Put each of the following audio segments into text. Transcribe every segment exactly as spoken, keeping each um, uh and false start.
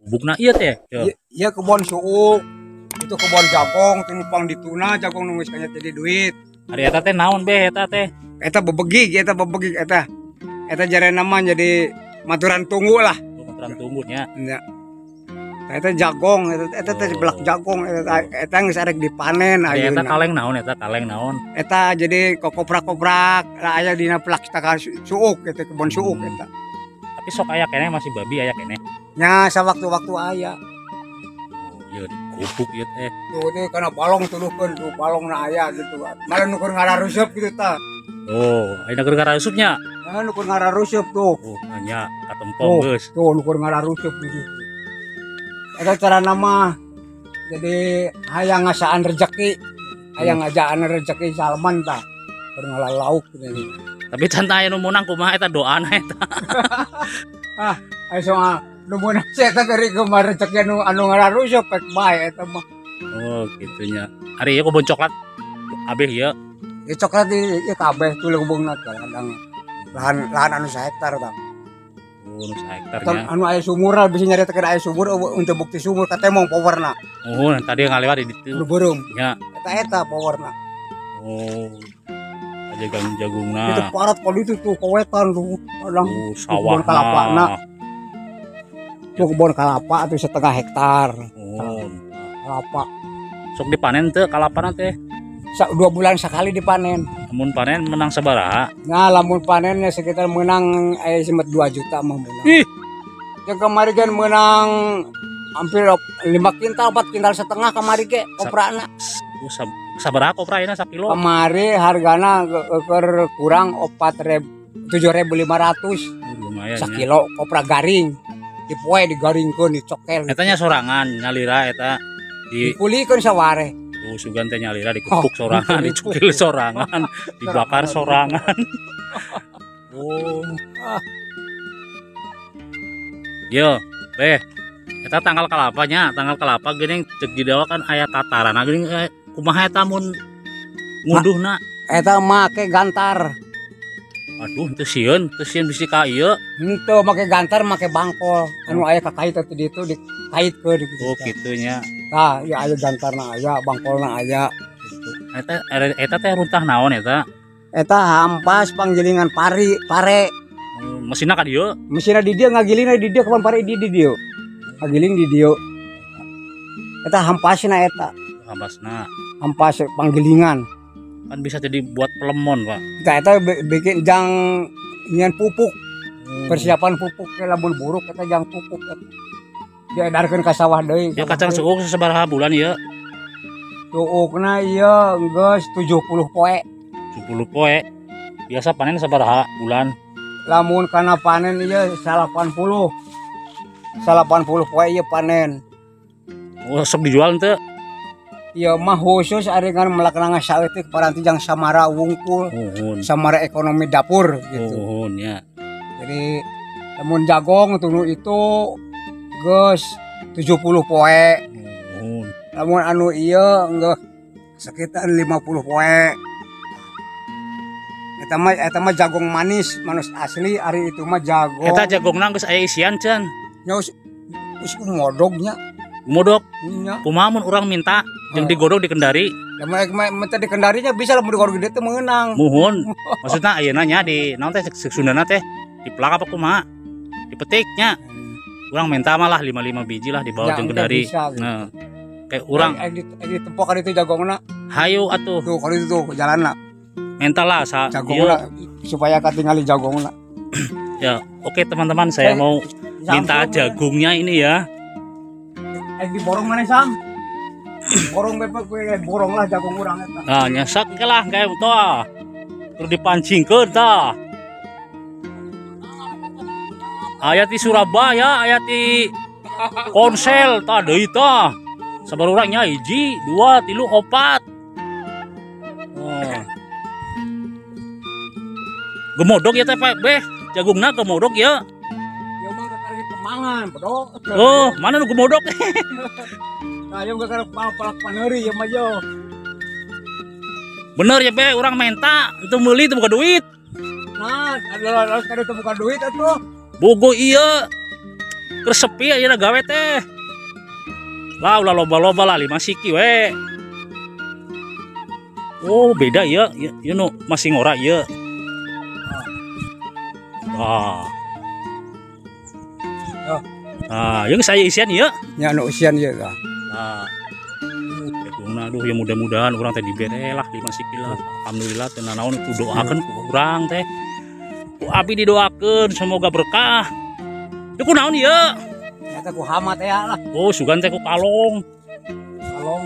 gubukna ieu teh. Iya, iya kebon suuk. Itu kebon jagung, tinumpang dituna, jagung nunggu kanya jadi duit. Ari eta teh naon beh eta teh? Eta bebegig, eta bebegig eta. Eta jare nama jadi maturan tunggu lah. Maturan tunggunya. Ya. Eta jagung, eta eta teh belak jagung, eta eta geus arek dipanen Eta ayeuna. kaleng naon eta kaleng naon? Eta jadi kokoprak-koprak, lah aya dina pelakstaka suuk, eta kebon suuk eta. Tapi sok aya kene masih babi aya kene. Nya sawaktu-waktu aya. Ieu gubuk ieu teh. Tuh teh kana balong tulukeun tuh balongna aya gitu. Malah nukur ngararuseup gitu tah. Oh, ayeuna keur ngarausupnya. Nah, nukur ngararuseup tuh. Oh, nya katempong geus. Tuh nukur ngararuseup gitu. Eta cara nama jadi hayang ngasaan rezeki, hayang ngajaan rezeki salman tah. Keur ngalalauk gitu. Tapi can aya nu meunang kumaha eta doana eta. Ah, aya soal nu meunang eta dari kemarin rezeki anu anu ngararuseup pek bae eta mah. Oh, gitunya. Hari ieu kebun coklat abeh ieu. Ya coklat ieu kabeh tuh leubeungna kadang lahan lahan anu sa hektar tah. Oh, nu sa hektarnya. Anu aya sumur bisa nyaritakeun aya sumur untuk bukti sumur katemong powerna. Oh, tadi ngalewat di ditu. Nu beureum. Nya. Eta eta powerna. Oh. Jagung jagungna. Itu parat kalau itu tuh kawetan tuh kadang oh, sawah kalapana. Tuh kebun kalapa tuh setengah hektar. Oh. Kalapa. Sok dipanen teu kalapana teh? Dua bulan sekali dipanen. Lamun panen menang sabaraha? Nah, lamun panennya sekitar menang aya semet dua juta mah menang. Ih. Yang kemarin kan menang hampir lima kintal, empat kintal setengah kemarin ke koprana. Sabaraha kopra ayeuna sakilo? Kemari hargana keur kurang empat ribu tujuh ribu lima ratus. Lumayan sakilo ya. Kopra garing. Dipoe digaringkeun dicokel. Eta nya sorangan nyalira eta di dipulikeun saware. Oh, sugan teh nyalira dikepuk sorangan, dicukil sorangan, dibakar sorangan. Oh. Yo, beh. Eta tanggal kalapanya, tanggal kalapa geuning ceuk di dawa kan aya tatarana geuning kumaha eta mun ngunduhna? Eta make gantar. Aduh, teu sieun, teu sieun bisi ka ieu. Henteu make gantar, make bangkol. Anu aya kakait teh di ditu dikaitkeun gitu. Oh, kitunya. Tah, ya aya gantarna aya, bangkolna aya. Eta eta teh runtah naon eta? Eta hampas panggilingan pari, pare. Hmm, mesinna ka dieu? Mesinna di dieu ngagilingna di dieu kapan pare di di dieu. Ngagiling di dieu. Eta hampasna eta. Hampasna. Hampas panggilingan. Kan bisa jadi buat pelemon, Pak. Nah, eta bikin jang nyian pupuk. Hmm. Persiapan pupuk ke lamun buruk eta jang pupuk. Diedarkeun ka sawah deui. Ya kacang suuk sabaraha bulan ieu? Suukna ieu geus tujuh puluh poe. tujuh puluh poe. Biasa panen sabaraha bulan? Lamun kana panen ieu salapan puluh. salapan puluh poe ieu panen. Oh, sok dijual teu? Ieu mah khusus ari ngan melaknanga saeutik paranti jang samara wungkul. Uhun. Samara ekonomi dapur gitu. Uhun ya. Jadi lamun jagong tunu itu geus tujuh puluh poe. Uhun. Lamun anu ieu geus sekitar lima puluh poe. Eta mah eta mah jagong manis, manis asli ari itu mah jagong. Eta jagongna geus aya isian can. Nya geus modognya. Modok. Nya. Kumaha mun urang minta jeung digodog di Kendari? Lamun minta di Kendarinya bisa lamun digodog di teh meunang. Muhun. Maksudna ayeuna nya di naon teh ceuk Sundana teh diplak apa kumaha? Dipetiknya. Urang minta malah lima lima biji lah dibawa jeung Kendari. Nah. Kayak urang di di tempok ka ditu jagongna. Hayu atuh. Tuh ka ditu tuh jalanna. Mental lah sa jagongna supaya katingali jagongna. Ya, oke teman-teman, saya mau minta jagungnya ini ya. Eh di borong mana Sam? Borong bebek gue borong lah jagung urang eta. Nah, nyasak ke lah kayak itu ah. Terus dipancingkeun tah. Aya di Surabaya, aya di Konsel tah deui tah. Sabar urangnya hiji, dua, tilu, opat. Oh. Gemodok ya teh Pak Beh, jagungna gemodok ya. Ya mah karek kemangan, bro. Oh, mana nu gemodok? Nah, yang gak palak paneri ya mah yo. Bener ya Be, orang minta untuk meuli itu bukan duit. Nah, adalah harus kada bukan duit atuh. Bogo iya. Kersepi aja gawe teh. Lah ulah loba-loba lah lima siki we. Oh beda ya, ya, ya no masih ngora ya. Wah. Oh. Nah, yang saya isian ya. Ya anu usian ya lah. Nah. Nah, aduh ya mudah-mudahan orang teh dibere lah lima siki lah. Alhamdulillah teh naon itu doakeun ku urang teh. Ku abi didoakeun semoga berkah. Itu ku naon ieu? Eta ku hama teh lah. Oh, sugan teh ku kalong. Kalong.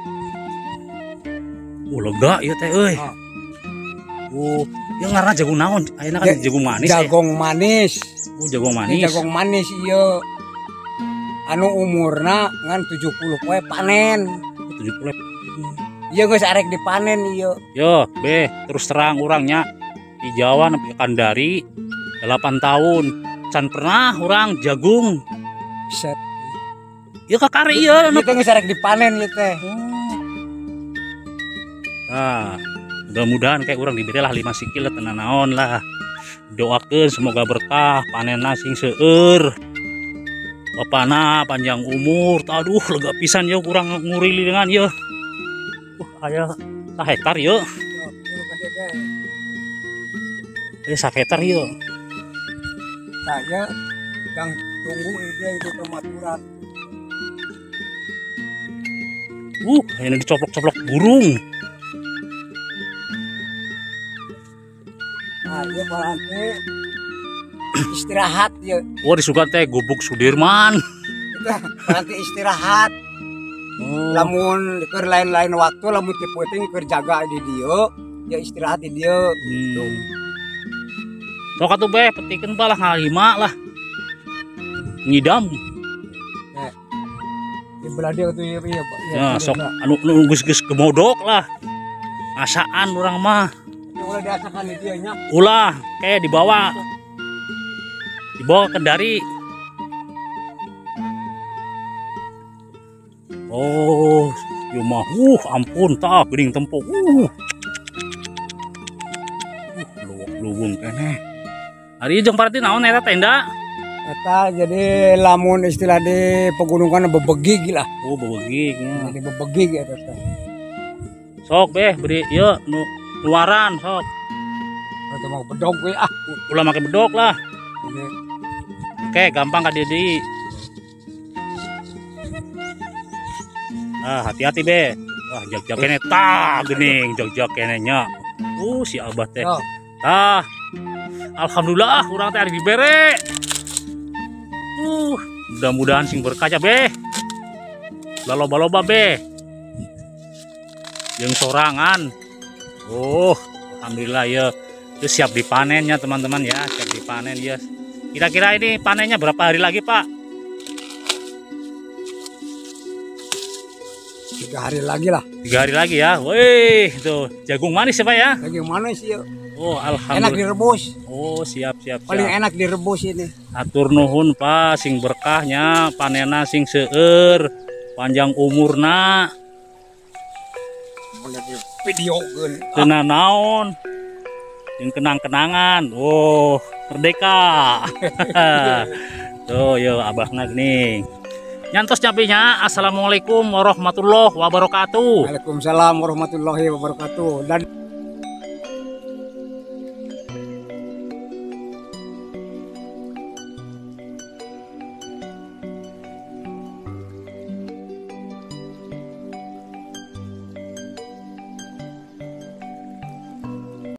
Oh, lega ieu teh euy. Ah. Oh, yang ngaranna jagung naon? Ayeuna kan jagung manis. Jagung eh. manis. Oh, jagung manis. Ini jagung manis ieu. Anu umurna ngan tujuh puluh poe panen. tujuh puluh. Iya geus arek dipanen ieu. Yo, be, terus terang orangnya di Jawa nepi ka Kandari delapan tahun. Can pernah orang jagung. Set. Ya ka kare ieu. Ieu teh geus arek dipanen ieu teh. Nah, mudah-mudahan kayak orang diberi lah lima sikil tenan naon lah. Doakeun semoga berkah panenna sing seueur. Bapana panjang umur, aduh lega pisan ya kurang ngurili dengan ya. Uh, aya sa hektar ya. Eh sa hektar ya. Saya yang tunggu dia itu kematuran. Uh, ini dicoplok-coplok burung. Nah, dia berarti istirahat ya. Oh, disugan teh Gubuk Sudirman. Berarti istirahat. Oh. Lamun keur lain-lain waktu lamun teu penting keur jaga di dieu, ya istirahat di dieu gitu. Hmm. Sok atuh beh petikeun balah ngalima lah. Ngidam. Eh. Di belah dia tuh ya, ya, Ya, sok anu anu geus-geus gemodok lah. Asaan urang mah. Ulah diasakan di dieu nya. Ulah kayak dibawa. Dibawa ke Kendari. Oh, yo mah uh ampun tah geuning tempo. Uh. Uh, luwung keneh. Ari jeung parti naon eta tenda? Eta jadi lamun istilah di pegunungan bebegig lah. Oh, bebegig nya. Jadi bebegig eta teh. Sok beh beri ieu nu luaran sok. Eta mau bedog we ah. Ulah make bedog lah. Ini Oke, gampang ka Dedi. Ah, hati-hati be. Wah, jak-jak kene tah geuning, jak-jak kene nya. Uh, si Abah teh. oh, Tah. Alhamdulillah urang teh ari dibere. Uh, mudah-mudahan sing berkah be. Loba-loba be. Yang sorangan. Oh, alhamdulillah ya. Itu siap dipanennya teman-teman ya, siap dipanen ya. Kira-kira ini panennya berapa hari lagi, Pak? tiga hari lagi lah. Tiga hari lagi ya. Wih, tuh jagung manis ya Pak ya? Jagung manis ya. Oh, Enak alhamdulillah. direbus. Oh, siap siap. Paling siap. enak direbus ini. Atur nuhun Pak, sing berkahnya, panena sing seueur, panjang umurna, Boleh di video kan. teu naon. Yang kenang-kenangan. Oh, merdeka. Tuh, yo abahna geuning. Nyantos nyapinya. Assalamualaikum warahmatullahi wabarakatuh. Waalaikumsalam warahmatullahi wabarakatuh. Dan